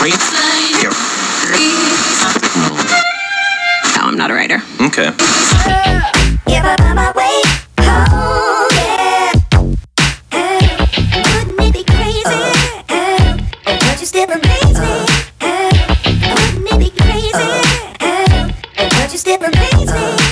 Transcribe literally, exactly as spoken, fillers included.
No, I'm not a writer. Okay. Still amaze me.